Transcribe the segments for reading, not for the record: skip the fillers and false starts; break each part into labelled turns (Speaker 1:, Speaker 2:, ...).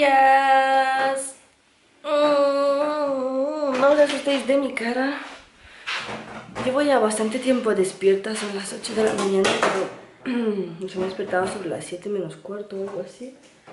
Speaker 1: días. No os asustéis de mi cara. Llevo ya bastante tiempo despierta, son las 8 de la mañana, pero nos hemos despertado sobre las 7 menos cuarto o algo así.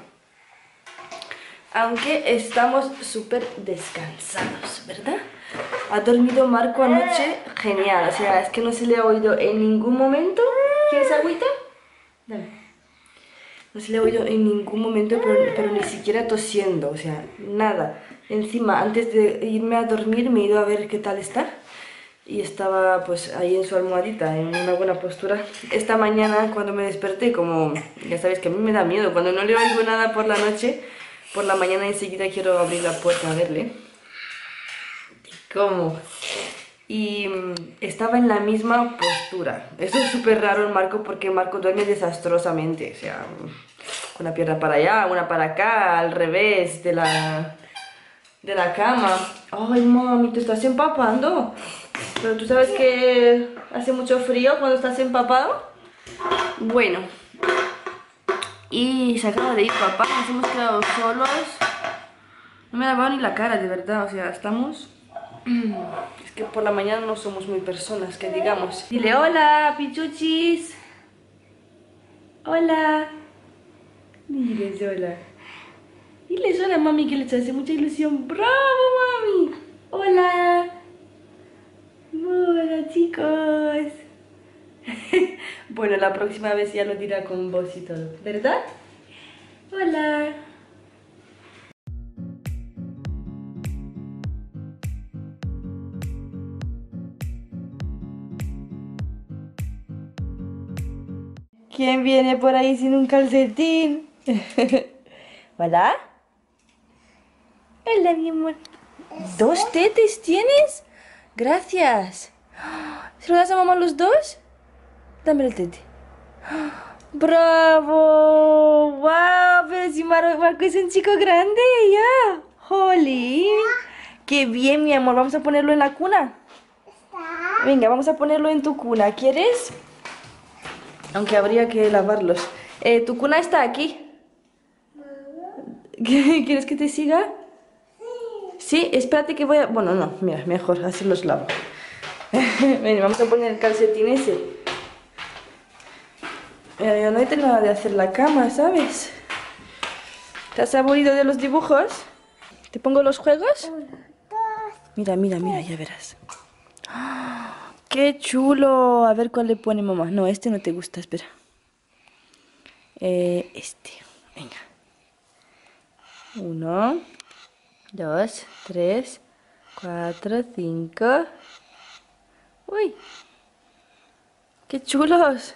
Speaker 1: Aunque estamos súper descansados, ¿verdad? Ha dormido Marco anoche genial, o sea, es que no se le ha oído en ningún momento. ¿Quieres agüita? Dame. No se le ha oído en ningún momento, pero ni siquiera tosiendo, o sea, nada. Encima, antes de irme a dormir me he ido a ver qué tal está. Y estaba pues ahí en su almohadita, en una buena postura. Esta mañana cuando me desperté, como ya sabéis que a mí me da miedo, cuando no le oigo nada por la noche, por la mañana enseguida quiero abrir la puerta a verle. ¿Cómo? Y estaba en la misma postura. Eso es súper raro en Marco porque Marco duerme desastrosamente, o sea, una pierna para allá, una para acá, al revés de la cama. Ay, mami, te estás empapando. Pero tú sabes que hace mucho frío cuando estás empapado. Bueno, y se acaba de ir papá, nos hemos quedado solos. No me ha lavado ni la cara, de verdad, o sea, estamos... Es que por la mañana no somos muy personas, que digamos. Dile hola, pichuchis. Hola. Diles hola. Diles hola, mami, que les hace mucha ilusión. ¡Bravo, mami! Hola. Hola, chicos. Bueno, la próxima vez ya lo dirá con voz y todo, ¿verdad? Hola. ¿Quién viene por ahí sin un calcetín? ¿Hola? Hola, mi amor. ¿Dos tetes tienes? Gracias. ¿Se lo das a mamá los dos? Dame el tete. ¡Bravo! ¡Wow! Pero si Marco es un chico grande ya. ¡Jolín! ¡Qué bien, mi amor! Vamos a ponerlo en la cuna. Venga, vamos a ponerlo en tu cuna. ¿Quieres? Aunque habría que lavarlos. ¿Tu cuna está aquí? ¿Quieres que te siga? Sí, espérate que voy a... Bueno, no, mira, mejor, así los lavo. Ven, vamos a poner el calcetín ese. Mira, yo no he terminado de hacer la cama, ¿sabes? ¿Te has aburrido de los dibujos? ¿Te pongo los juegos? Mira, mira, mira, ya verás. ¡Qué chulo! A ver cuál le pone mamá. No, este no te gusta, espera. Este, venga. 1, 2, 3, 4, 5. ¡Uy! ¡Qué chulos!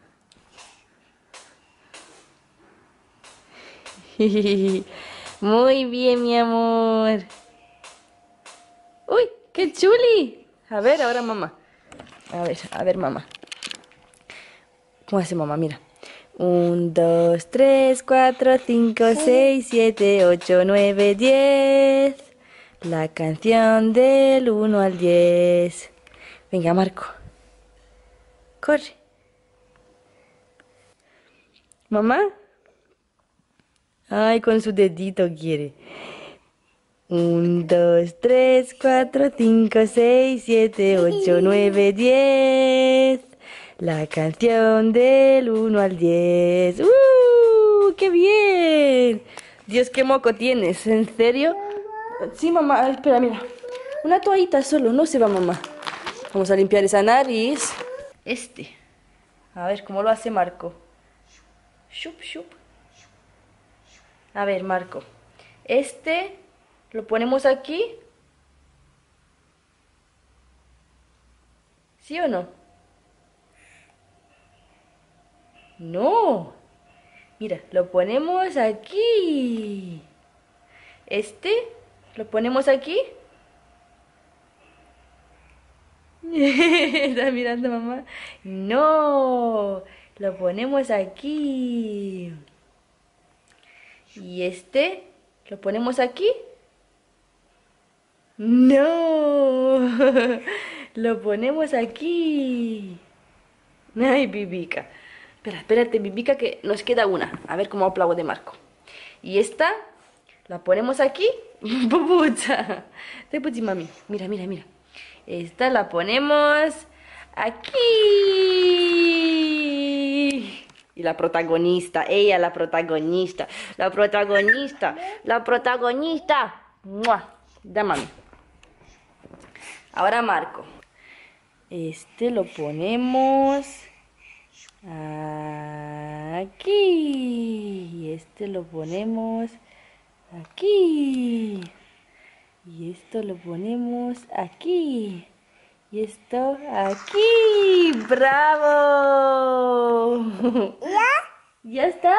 Speaker 1: Muy bien, mi amor. ¡Uy! ¡Qué chuli! A ver, ahora mamá. A ver, mamá. ¿Cómo hace mamá? Mira. 1, 2, 3, 4, 5, 6, 7, 8, 9, 10. La canción del 1 al 10. Venga, Marco. Corre. ¿Mamá? Ay, con su dedito quiere. 1, 2, 3, 4, 5, 6, 7, 8, 9, 10. La canción del 1 al 10. ¡Qué bien! Dios, qué moco tienes, ¿en serio? Sí, mamá, espera, mira. Una toallita solo, no se va, mamá. Vamos a limpiar esa nariz. A ver, ¿cómo lo hace Marco? Shup, shup. A ver, Marco. Lo ponemos aquí. ¿Sí o no? No. Mira, lo ponemos aquí. Lo ponemos aquí. ¿Está mirando mamá? No. Lo ponemos aquí. ¿Y lo ponemos aquí? No. Lo ponemos aquí. Ay, Bibica. Espérate, Bibica, que nos queda una. A ver cómo aplaude Marco. Y esta La ponemos aquí. Pupucha. Puchi, mami. Mira, mira, mira. Esta la ponemos aquí. Y la protagonista, ella la protagonista. La protagonista, la protagonista. ¡Mua! Da, mami. Ahora Marco. Este lo ponemos aquí. Y este lo ponemos aquí. Y esto lo ponemos aquí. Y esto aquí. ¡Bravo! ¿Ya? Ya está.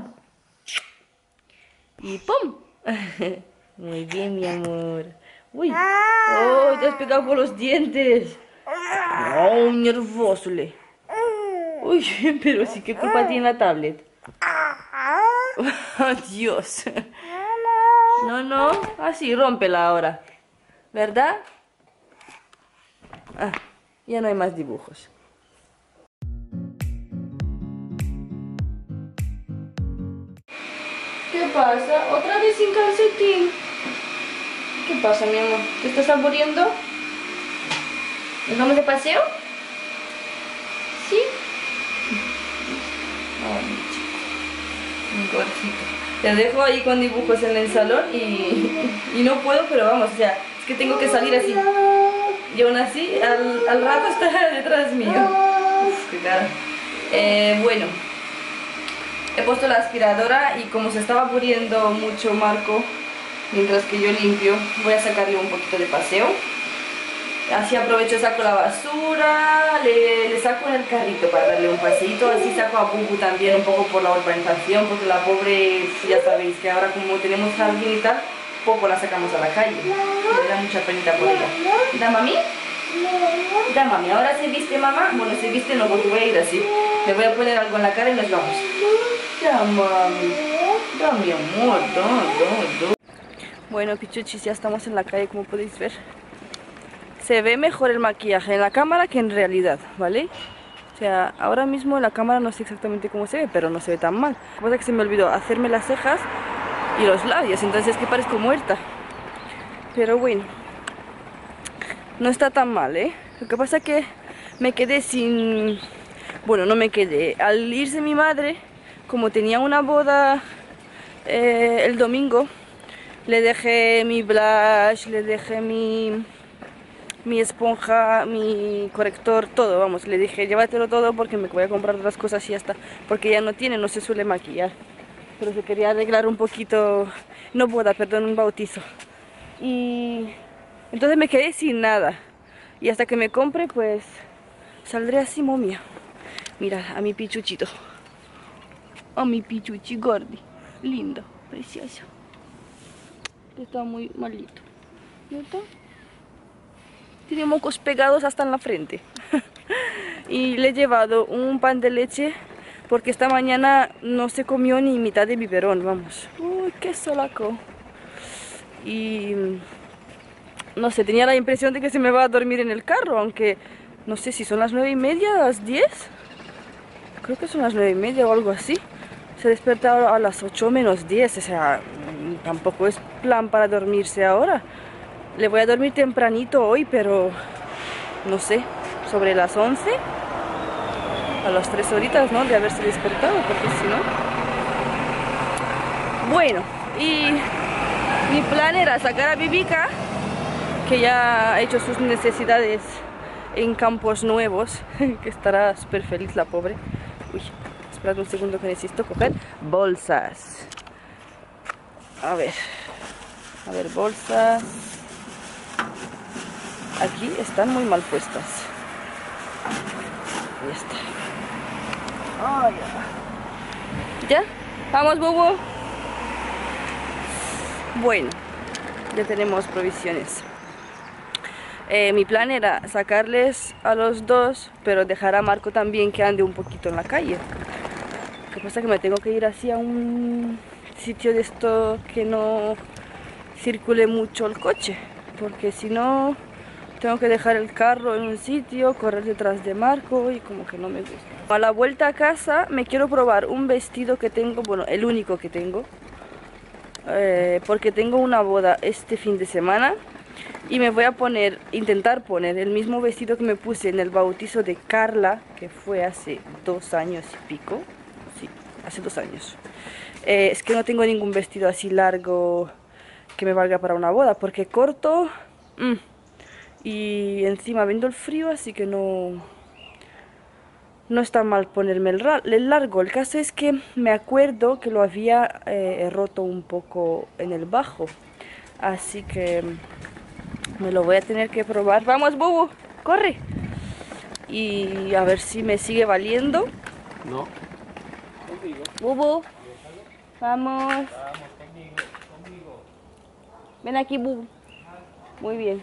Speaker 1: Y ¡pum! Muy bien, mi amor. Uy. ¡Oh! Te has pegado con los dientes. ¡Oh! Nervoso. Uy, pero sí, ¿qué culpa tiene la tablet? Oh, Dios. No, no. Así, rómpela ahora. ¿Verdad? Ah, ya no hay más dibujos. ¿Qué pasa? ¿Otra vez sin calcetín? ¿Qué pasa, mi amor? ¿Te estás aburriendo? ¿Nos vamos de paseo? ¿Sí? Ay, mi chico. Mi gordito. Te dejo ahí con dibujos en el salón y no puedo, pero vamos, o sea, es que tengo que salir así. Y aún así, al rato está detrás mío. Uf, qué cara. Bueno, he puesto la aspiradora y como se estaba aburriendo mucho Marco, mientras que yo limpio, voy a sacarle un poquito de paseo. Así aprovecho, saco la basura, le saco en el carrito para darle un paseíto. Así saco a Bubu también un poco por la urbanización, porque la pobre, ya sabéis que ahora como tenemos jardín y tal, poco la sacamos a la calle. Me da mucha penita por ella. ¿Da, mami? Da, mami. Ahora se viste, mamá. Bueno, se viste no, porque voy a ir así. Le voy a poner algo en la cara y nos vamos. Da, mami. Da, mi amor. Da. Bueno, pichuchis, ya estamos en la calle, como podéis ver. Se ve mejor el maquillaje en la cámara que en realidad, ¿vale? O sea, ahora mismo en la cámara no sé exactamente cómo se ve, pero no se ve tan mal. Lo que pasa es que se me olvidó hacerme las cejas y los labios, entonces es que parezco muerta. Pero bueno, no está tan mal, ¿eh? Lo que pasa es que me quedé sin... Bueno, no me quedé. Al irse mi madre, como tenía una boda el domingo, le dejé mi blush, le dejé mi esponja, mi corrector, todo, vamos. Le dije, llévatelo todo porque me voy a comprar otras cosas y ya está. Porque ya no tiene, no se suele maquillar. Pero se quería arreglar un poquito, no boda, perdón, un bautizo. Y entonces me quedé sin nada. Y hasta que me compre, pues saldré así momia. Mira, a mi pichuchito. A mi pichuchi gordi. Lindo, precioso. Está muy malito. ¿No está? Tiene mocos pegados hasta en la frente. Y le he llevado un pan de leche porque esta mañana no se comió ni mitad de biberón, vamos. Uy, qué solaco. Y no sé, tenía la impresión de que se me va a dormir en el carro, aunque no sé si son las 9:30, las 10. Creo que son las 9:30 o algo así. Se desperta a las 8 menos 10, o sea, tampoco es plan para dormirse ahora. Le voy a dormir tempranito hoy, pero no sé, sobre las 11, a las 3 horitas, ¿no? De haberse despertado, porque si no... Bueno, y mi plan era sacar a Bibica, que ya ha hecho sus necesidades en campos nuevos, que estará súper feliz la pobre. Uy, esperad un segundo que necesito coger bolsas. A ver, bolsas. Aquí están muy mal puestas. Ya está. Oh, ¿ya? ¿Vamos, Bubu? Bueno, ya tenemos provisiones. Mi plan era sacarles a los dos, pero dejar a Marco también que ande un poquito en la calle. Lo que pasa es que me tengo que ir así a un sitio de esto que no circule mucho el coche, porque si no tengo que dejar el carro en un sitio, correr detrás de Marco y como que no me gusta. A la vuelta a casa me quiero probar un vestido que tengo, bueno, el único que tengo, porque tengo una boda este fin de semana y me voy a intentar poner el mismo vestido que me puse en el bautizo de Carla, que fue hace 2 años y pico. Sí, hace 2 años. Es que no tengo ningún vestido así largo que me valga para una boda, porque corto y encima viendo el frío, así que no está mal ponerme el largo. El caso es que me acuerdo que lo había roto un poco en el bajo, así que me lo voy a tener que probar. Vamos, Bubu, corre. Y a ver si me sigue valiendo.
Speaker 2: No, conmigo.
Speaker 1: Bubu, vamos.
Speaker 2: Vamos, conmigo.
Speaker 1: Ven aquí, Bubu. Muy bien.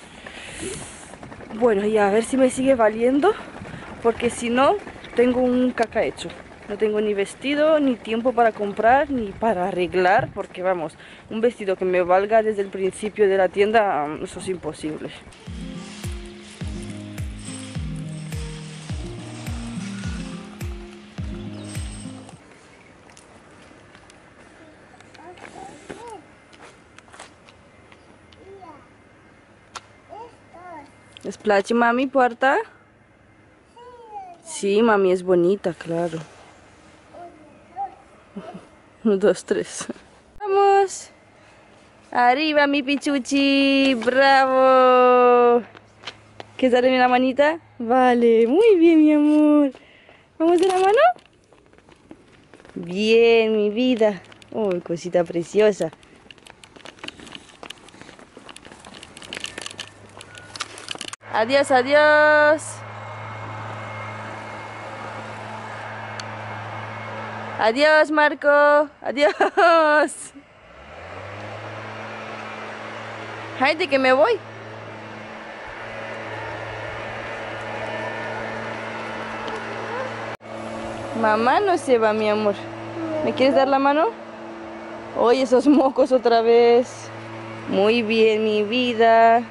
Speaker 1: Bueno, y a ver si me sigue valiendo, porque si no, tengo un caca hecho. No tengo ni vestido, ni tiempo para comprar, ni para arreglar, porque vamos, un vestido que me valga desde el principio de la tienda, eso es imposible. ¿Splash, mami, puerta? Sí, mami, es bonita, claro. 1, 2, 3. ¡Vamos! ¡Arriba, mi pichuchi! ¡Bravo! ¿Quieres darle la manita? Vale, muy bien, mi amor. ¿Vamos de la mano? Bien, mi vida. Uy, cosita preciosa. Adiós, adiós. Adiós, Marco. Adiós. Hayde, que me voy. Mamá no se va, mi amor. ¿Me quieres dar la mano? Oye, esos mocos otra vez. Muy bien, mi vida.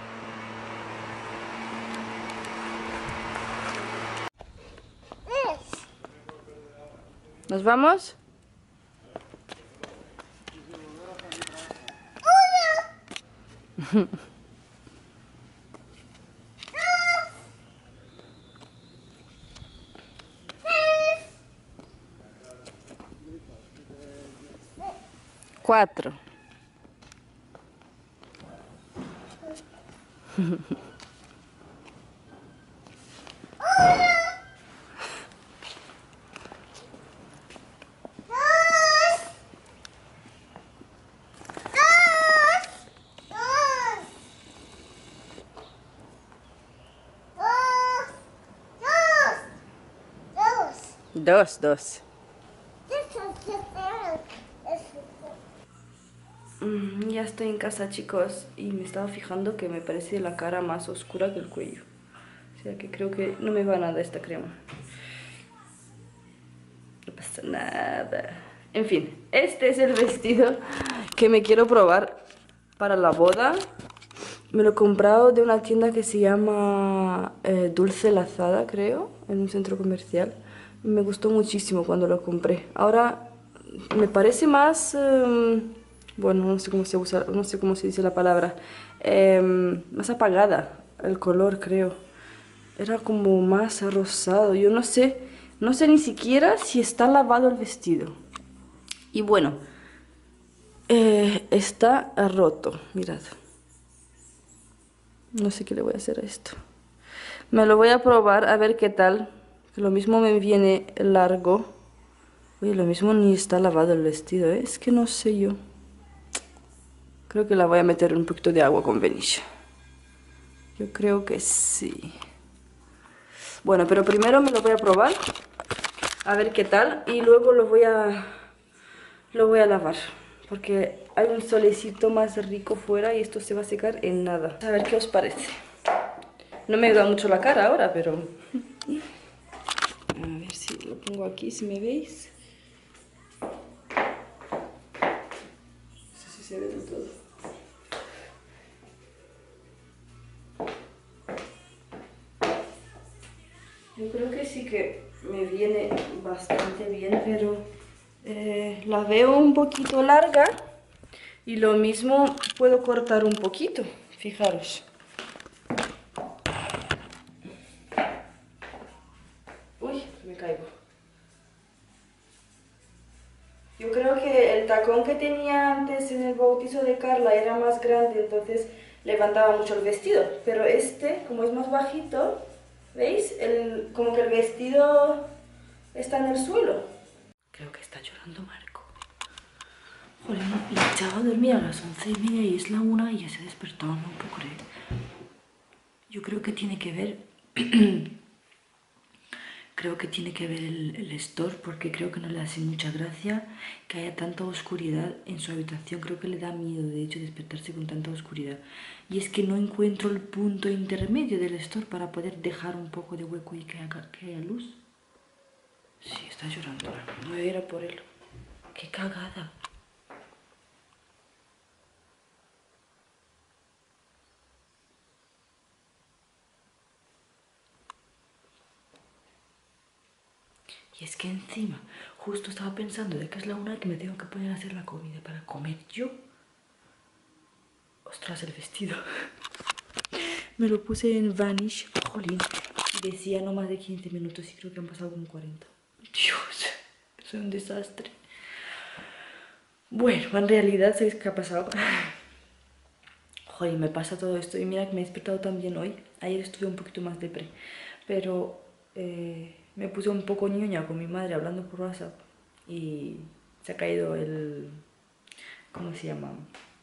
Speaker 1: ¿Nos vamos? Cuatro. Dos, dos. Ya estoy en casa, chicos, y me estaba fijando que me parece la cara más oscura que el cuello. O sea que creo que no me va nada esta crema. No pasa nada. En fin, este es el vestido que me quiero probar para la boda. Me lo he comprado de una tienda que se llama Dulce Lazada, creo, en un centro comercial. Me gustó muchísimo cuando lo compré. Ahora me parece más, bueno, no sé cómo se usa, no sé cómo se dice la palabra, más apagada el color, creo. Era como más rosado. Yo no sé ni siquiera si está lavado el vestido. Y bueno, está roto, mirad. No sé qué le voy a hacer a esto. Me lo voy a probar a ver qué tal. Que lo mismo me viene largo. Oye, lo mismo ni está lavado el vestido, ¿eh? Es que no sé yo. Creo que la voy a meter un poquito de agua con vainilla. Yo creo que sí. Bueno, pero primero me lo voy a probar. A ver qué tal. Y luego lo voy a lavar. Porque hay un solecito más rico fuera y esto se va a secar en nada. A ver qué os parece. No me da mucho la cara ahora, pero... A ver si lo pongo aquí, si me veis. No sé si se ve del todo. Yo creo que sí que me viene bastante bien, pero la veo un poquito larga. Y lo mismo puedo cortar un poquito, fijaros. Uy, me caigo. Yo creo que el tacón que tenía antes en el bautizo de Carla era más grande, entonces levantaba mucho el vestido. Pero este, como es más bajito, ¿veis? Como que el vestido está en el suelo. Creo que está llorando Marco. Joder, la echaba a dormir a las 11:30 y es la 1 y ya se ha despertado, no puedo creer. Yo creo que tiene que ver... Creo que tiene que ver el store, porque creo que no le hace mucha gracia que haya tanta oscuridad en su habitación. Creo que le da miedo, de hecho, despertarse con tanta oscuridad. Y es que no encuentro el punto intermedio del store para poder dejar un poco de hueco y que haya luz. Sí, está llorando. No voy a ir a por él. ¡Qué cagada! Y es que encima, justo estaba pensando de que es la 1 que me tengo que poner a hacer la comida para comer yo. Ostras, el vestido. Me lo puse en Vanish, jolín, y decía no más de 15 minutos y creo que han pasado como 40. Dios, soy un desastre. Bueno, en realidad, ¿sabéis qué ha pasado? Jolín, me pasa todo esto y mira que me he despertado también hoy. Ayer estuve un poquito más depre, pero me puse un poco ñoña con mi madre hablando por WhatsApp y se ha caído el... ¿Cómo se llama?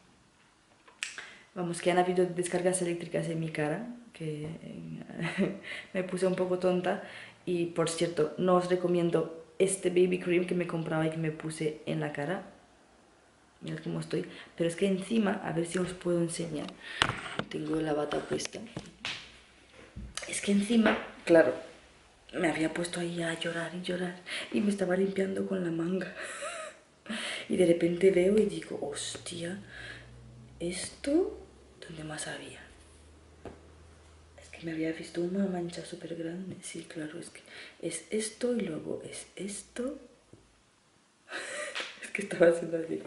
Speaker 1: Vamos, que han habido descargas eléctricas en mi cara, que me puse un poco tonta. Y por cierto, no os recomiendo este baby cream que me compraba y que me puse en la cara. Mirad cómo estoy. Pero es que encima, a ver si os puedo enseñar. Tengo la bata puesta. Es que encima, claro, me había puesto ahí a llorar y llorar. Y me estaba limpiando con la manga. Y de repente veo y digo, hostia, esto... ¿Dónde más había? Es que me había visto una mancha súper grande. Sí, claro, es que es esto y luego es esto. Es que estaba haciendo así.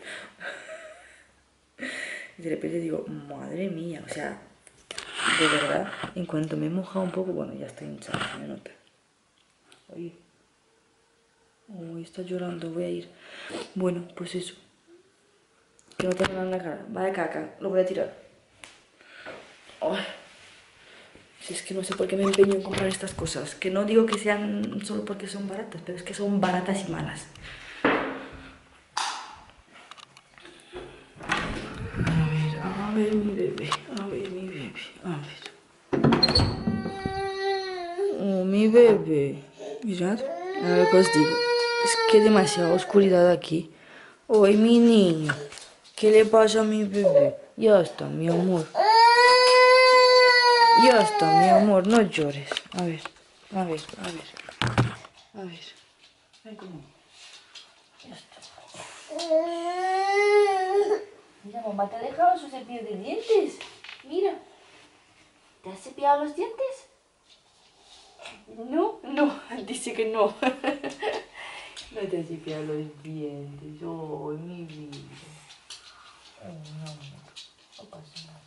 Speaker 1: Y de repente digo, madre mía, o sea, de verdad, en cuanto me he mojado un poco, bueno, ya estoy hinchada, se me nota. Oye, uy, está llorando, voy a ir. Bueno, pues eso. Que no tengo nada en la cara. Va de caca, lo voy a tirar. Ay. Si es que no sé por qué me empeño en comprar estas cosas. Que no digo que sean solo porque son baratas, pero es que son baratas y malas. A ver mi bebé, a ver mi bebé, a ver. Oh, mi bebé. Mirad, a ver qué os digo. Es que demasiada oscuridad aquí. Ay, mi niño. ¿Qué le pasa a mi bebé? Ya está, mi amor. Ya está, mi amor, no llores. A ver, a ver, a ver. A ver. Ven conmigo. Ya está. Mira, mamá te ha dejado su cepillo de dientes. Mira. ¿Te has cepillado los dientes? No, no, dice que no. No te has cepillado los dientes. Oh, mi vida. Oh, no, no pasa nada.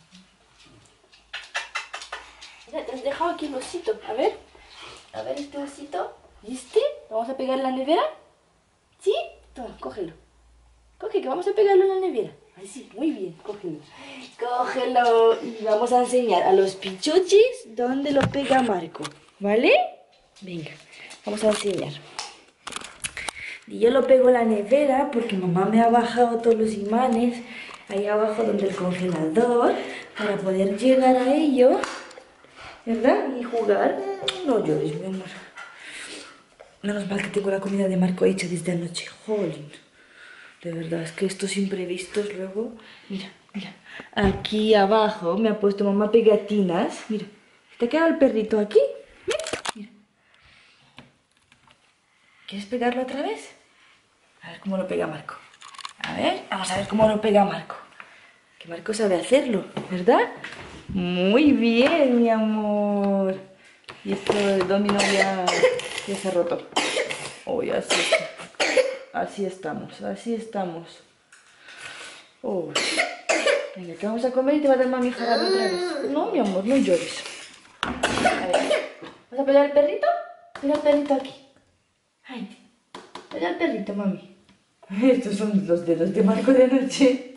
Speaker 1: Mira, te has dejado aquí el osito. A ver este osito. ¿Viste? ¿Lo vamos a pegar en la nevera? ¿Sí? Toma, cógelo. Coge, que vamos a pegarlo en la nevera. Ay, sí, muy bien, cógelo. Cógelo. Y vamos a enseñar a los pichochis dónde lo pega Marco. ¿Vale? Venga, vamos a enseñar. Y yo lo pego en la nevera porque mamá me ha bajado todos los imanes ahí abajo donde el congelador para poder llegar a ello, ¿verdad? Y jugar. No llores, mi amor. Menos mal que tengo la comida de Marco hecha desde anoche. Jolín. De verdad, es que estos imprevistos luego... Mira, mira. Aquí abajo me ha puesto mamá pegatinas. Mira, ¿te queda el perrito aquí? Mira, mira. ¿Quieres pegarlo otra vez? A ver cómo lo pega Marco. A ver, vamos a ver cómo lo pega Marco. Que Marco sabe hacerlo, ¿verdad? Muy bien, mi amor. Y esto del dominó ya se ha roto. Uy, así estamos, así estamos. Oh. Venga, que vamos a comer y te va a dar mami jarabe otra vez. No, mi amor, no llores. A ver, ¿vas a pegar al perrito? Mira al perrito aquí. Ay, pega al perrito, mami. Estos son los dedos de Marco de anoche.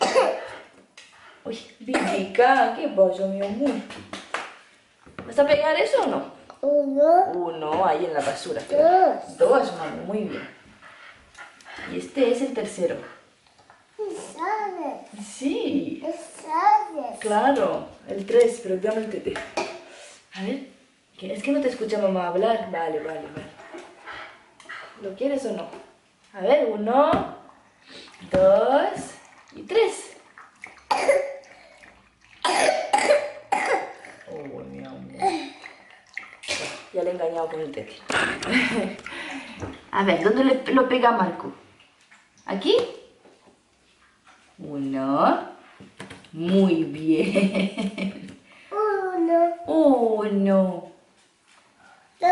Speaker 1: Uy, Vivica, ¿qué pasa, mi amor? ¿Vas a pegar eso o no? Uno, ahí en la basura. Dos, mami, muy bien. Y este es el tercero. Sí. Claro, el 3, pero dame el tete. A ver, es que no te escucha mamá hablar. Vale. ¿Lo quieres o no? A ver, 1, 2 y 3. Oh, mi amor. Ya le he engañado con el tete. A ver, ¿dónde lo pega Marco? ¿Aquí? 1. Muy bien. 1. 2.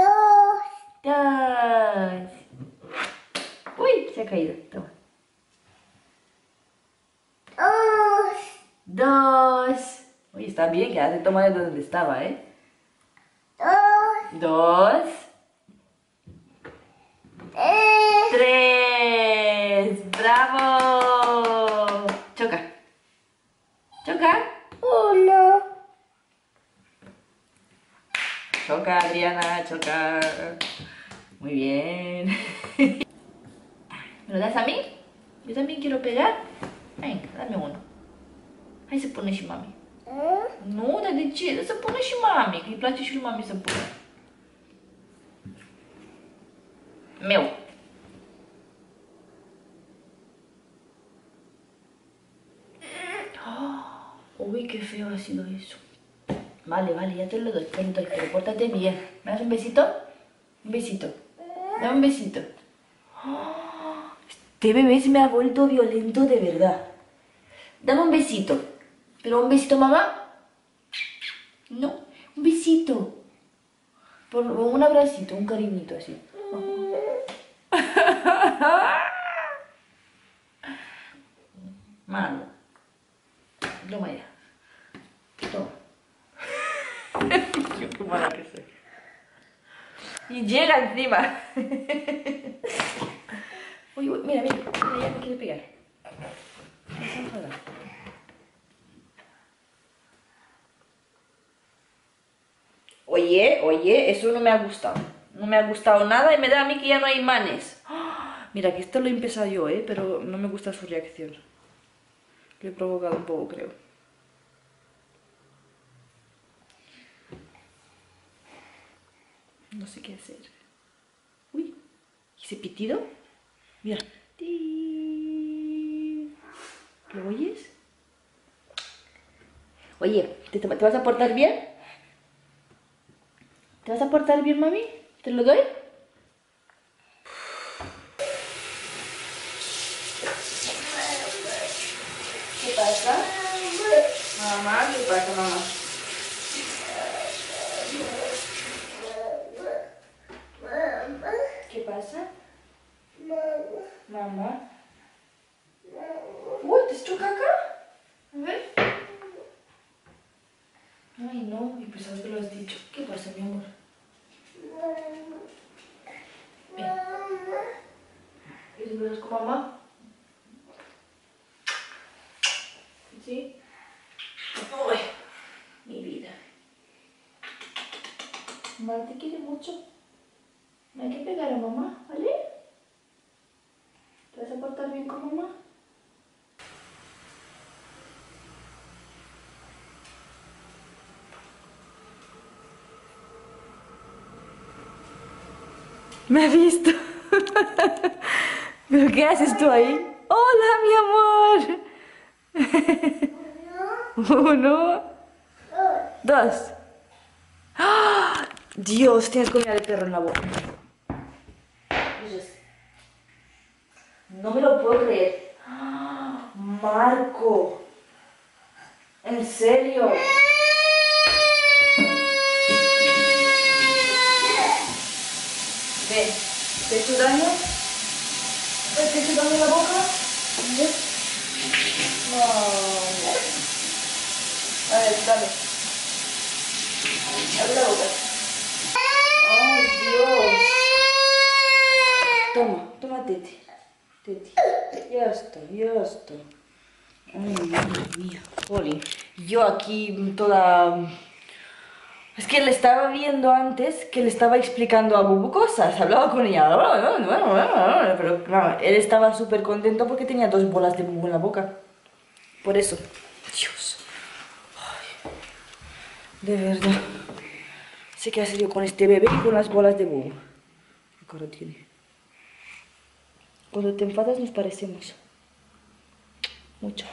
Speaker 1: Uy, se ha caído. Toma. 2. Uy, está bien, que hace tomar de donde estaba, ¿eh? 2. 3. ¡Bravo! Choca. Choca, Adriana, choca. Muy bien. ¿Me lo das a mí? Yo también quiero pegar. Venga, dame uno. Hai să pună și mami. Nu, dar de ce? Să pună și mami, că îi place și lui mami să pună. Meu. Uy, qué feo ha sido eso. Vale, ya te lo doy, pero pórtate bien. ¿Me das un besito? Un besito. Dame un besito. Este bebé se me ha vuelto violento de verdad. Dame un besito. ¿Pero un besito, mamá? No, un besito. Un abracito, un cariñito así. Malo. Toma ya. Toma. Qué mala que soy. Y llega encima. Uy, mira, ya me quiere pegar. Se enfada. Oye, eso no me ha gustado. No me ha gustado nada y me da a mí que ya no hay imanes. Mira, que esto lo he empezado yo, pero no me gusta su reacción. Lo he provocado un poco, creo. No sé qué hacer. Uy, ese pitido. Mira. ¿Lo oyes? Oye, ¿te vas a portar bien? ¿Te vas a portar bien, mami? ¿Te lo doy? ¿Qué pasa? Mamá, ¿qué pasa, mamá? ¿Qué pasa? Mamá. Uy, ¿te has hecho caca? A ver. Ay, no, y pensaba que lo has dicho. ¿Qué pasa, mi amor? Ven. ¿Quieres ver con mamá? ¿Sí? Uy, mi vida. Mamá te quiere mucho. No hay que pegar a mamá, ¿vale? ¿Te vas a portar bien con mamá? Me ha visto. ¿Pero qué haces tú ahí? ¡Hola, mi amor! 1, 2. ¡Ah! Dios, tienes comida de perro en la boca. No me lo puedo creer. ¡Ah! Marco. ¿En serio? Ve, ¿te he hecho daño? ¿Te he hecho daño en la boca? ¿Ves? Teti, ya está, ya está. Ay, madre mía, jolín. Yo aquí toda... Es que le estaba viendo antes que le estaba explicando a Bubu cosas, hablaba con ella, pero claro, él estaba súper contento porque tenía 2 bolas de Bubu en la boca. Por eso. Dios. Ay, de verdad. Sé qué hace yo con este bebé y con las bolas de Bubu. ¿Qué cara tiene? Cuando te enfadas nos parecemos. Mucho.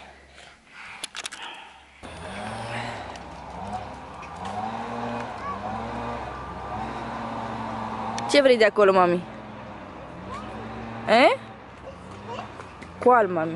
Speaker 1: Ce vrei de acolo, mami? ¿Cuál, mami?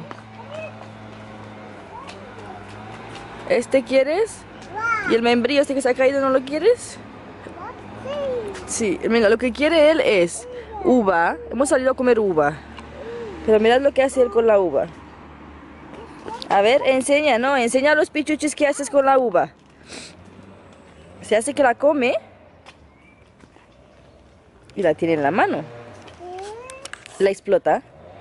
Speaker 1: ¿Este quieres? ¿Y el membrillo este que se ha caído no lo quieres? Sí, mira, lo que quiere él es uva. Hemos salido a comer uva. Pero mirad lo que hace él con la uva. A ver, enseña, ¿no? Enseña los pichuchis que haces con la uva. Se hace que la come y la tiene en la mano. La explota.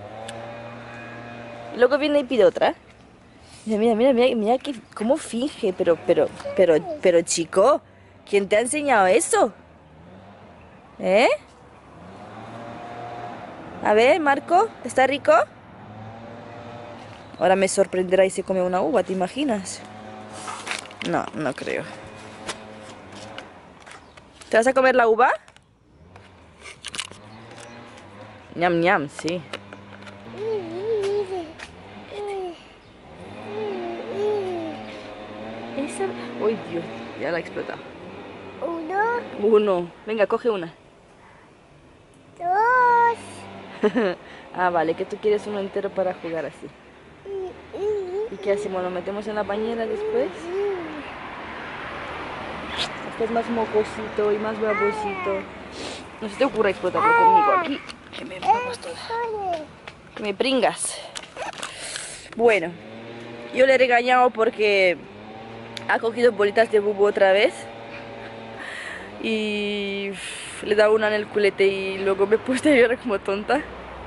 Speaker 1: Y luego viene y pide otra. Mira que cómo finge, pero chico, ¿quién te ha enseñado eso? A ver, Marco, ¿está rico? Ahora me sorprenderá y se come una uva, ¿te imaginas? No, no creo. ¿Te vas a comer la uva? Ñam, ñam, sí. Esa... ¡Uy, Dios! Ya la ha explotado. Uno. Venga, coge una.
Speaker 3: 2.
Speaker 1: Ah, vale, que tú quieres uno entero para jugar así. ¿Y qué hacemos? ¿Lo metemos en la bañera después? Después más mocosito y más babosito. No se te ocurra explotarlo conmigo aquí. Que me empapas toda. Que me pringas. Bueno, yo le he regañado porque ha cogido bolitas de Bubu otra vez. Y le he dado una en el culete y luego me he puesto a llorar como tonta.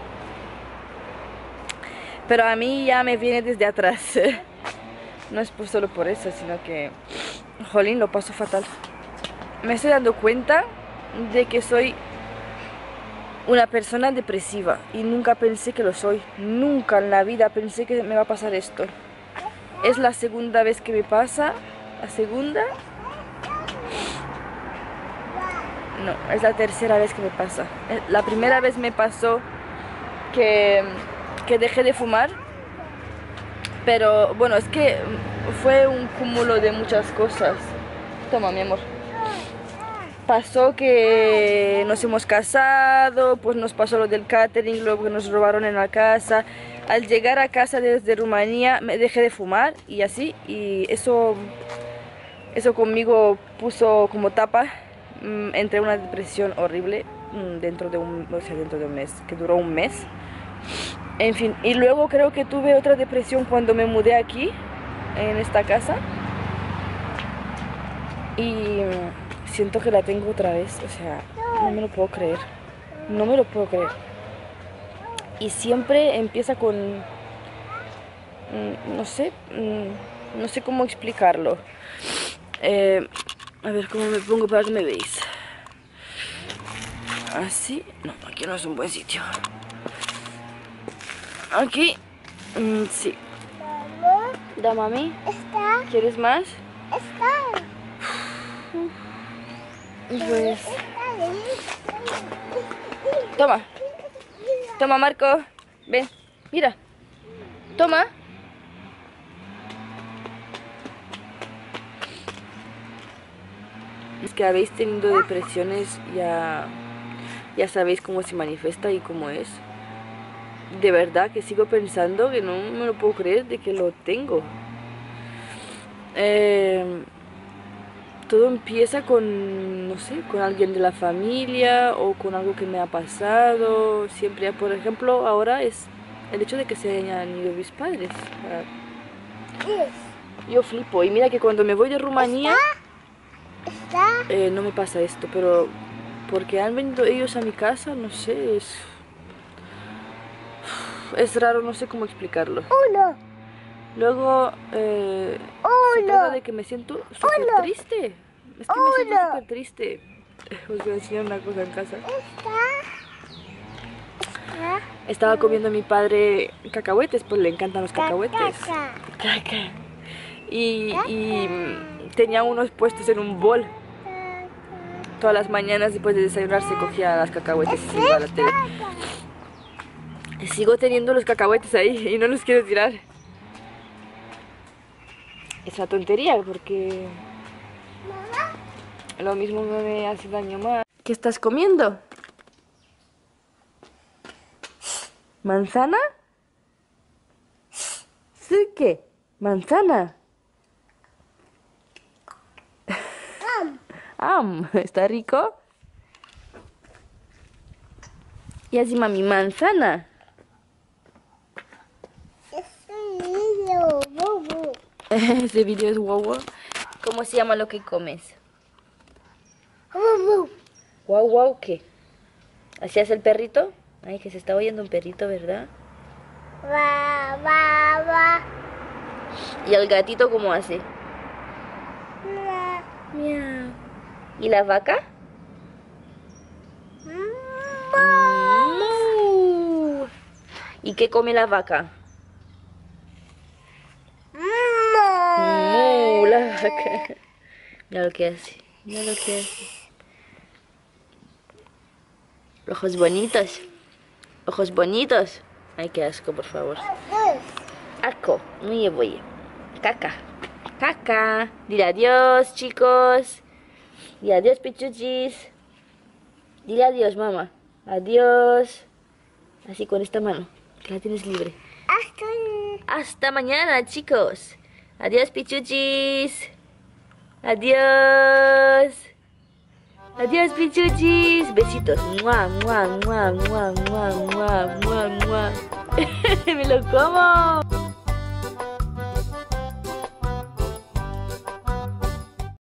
Speaker 1: Pero a mí ya me viene desde atrás. No es solo por eso, sino que... Jolín, lo paso fatal. Me estoy dando cuenta de que soy una persona depresiva. Y nunca pensé que lo soy. Nunca en la vida pensé que me va a pasar esto. Es la segunda vez que me pasa. La segunda... No, es la tercera vez que me pasa. La primera vez me pasó que dejé de fumar. Pero bueno, es que fue un cúmulo de muchas cosas. Toma, mi amor. Pasó que nos hemos casado, pues nos pasó lo del catering, luego que nos robaron en la casa. Al llegar a casa desde Rumanía me dejé de fumar y así. Y eso conmigo puso como tapa. Entré en una depresión horrible dentro de un mes, que duró un mes. En fin, y luego creo que tuve otra depresión cuando me mudé aquí, en esta casa. Y siento que la tengo otra vez, o sea, no me lo puedo creer. No me lo puedo creer. Y siempre empieza con... no sé cómo explicarlo. A ver cómo me pongo para que me veáis. Así. No, aquí no es un buen sitio. Aquí. Sí. Da, mami.
Speaker 3: Está.
Speaker 1: ¿Quieres más?
Speaker 3: Está.
Speaker 1: Pues... Toma. Toma, Marco. Ven. Mira. Toma. Es que habéis tenido depresiones, ya sabéis cómo se manifiesta y cómo es. De verdad que sigo pensando que no me lo puedo creer de que lo tengo. Todo empieza con, no sé, con alguien de la familia o con algo que me ha pasado. Siempre, por ejemplo, ahora es el hecho de que se hayan ido mis padres. Yo flipo. Y mira que cuando me voy de Rumanía... no me pasa esto, pero porque han venido ellos a mi casa, no sé, es raro, no sé cómo explicarlo.
Speaker 3: Uno.
Speaker 1: Luego, se trata de que me siento súper triste. Es que me siento súper triste. Os voy a enseñar una cosa en casa. Estaba comiendo a mi padre cacahuetes, pues le encantan los cacahuetes. Caca. Y tenía unos puestos en un bol. Todas las mañanas después de desayunar se cogía las cacahuetes y se iba a la tele. Sigo teniendo los cacahuetes ahí y no los quiero tirar. Es una tontería porque lo mismo me hace daño más. ¿Qué estás comiendo? ¿Manzana? ¿Sí qué? ¿Manzana? ¿Está rico? Y así mami, manzana. Ese video es wow. ¿Cómo se llama lo que comes? Wow, ¿qué? ¿Así hace el perrito? Ay, que se está oyendo un perrito, ¿verdad? ¿Y el gatito cómo hace? Miau. ¿Y la vaca? Mu. ¿Y qué come la vaca? Mu, la vaca. Mira lo que hace. Mira lo que hace. Ojos bonitos. Ojos bonitos. Ay, qué asco, por favor. Asco. Muy voy. Caca. Caca. Dile adiós, chicos. Dile adiós, pichuchis. Dile adiós, mamá. Adiós. Así con esta mano, que la tienes libre. Hasta mañana, chicos. Adiós, pichuchis. Adiós. Adiós, pichuchis. Besitos. Mua, mua, mua, mua, mua, mua, mua, mua. Me lo como.